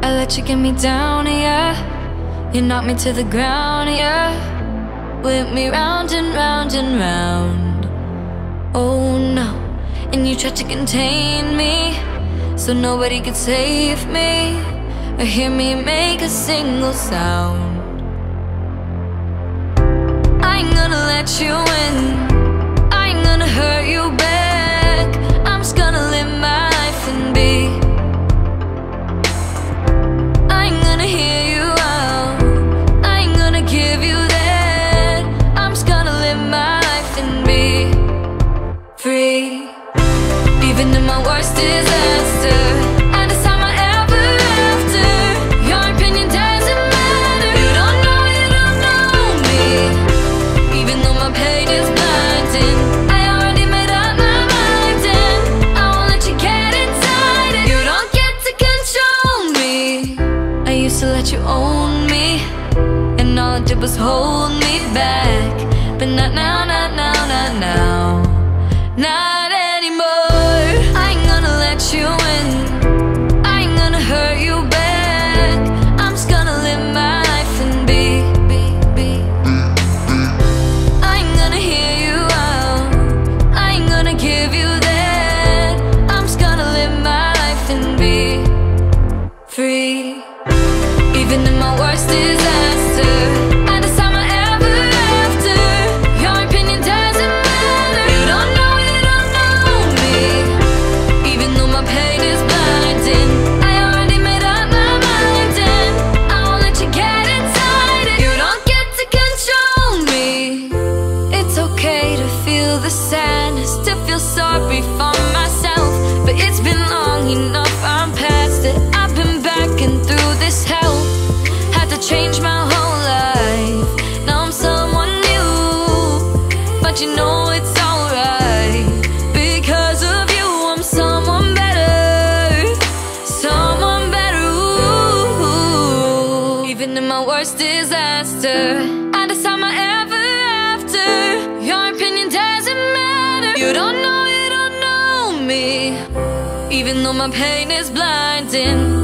I let you get me down, yeah. You knocked me to the ground, yeah. Whip me round and round and round. Oh no. And you tried to contain me, so nobody could save me or hear me make a single sound. I ain't gonna let you win, I ain't gonna hurt you back. I'm just gonna live my life and be. I ain't gonna hear you out, I ain't gonna give you that. I'm just gonna live my life and be free. Even in my worst disaster, and it's time I ever after. Your opinion doesn't matter. You don't know me. Even though my pain is blinding, I already made up my mind, and I won't let you get inside it. You don't get to control me. I used to let you own me, and all it did was hold me back. But not now, not now, not now. Not anymore. I ain't gonna let you win, I ain't gonna hurt you back. I'm just gonna live my life and be. I ain't gonna hear you out, I ain't gonna give you that. I'm just gonna live my life and be free. Even in my worst disaster, and it's time I ever after. Your opinion doesn't matter. You don't know me. Even though my pain is blinding, I already made up my mind, and I won't let you get inside it. You don't get to control me. It's okay to feel the sadness, to feel sorry for myself, but it's been long enough, I'm past it. I've been backing through this hell, had to change my whole life. Now I'm someone new, but you know it's alright. Because of you, I'm someone better, someone better. Ooh. Even in my worst disaster, and it's time I ever after. Your opinion doesn't matter. You don't know me. Even though my pain is blinding,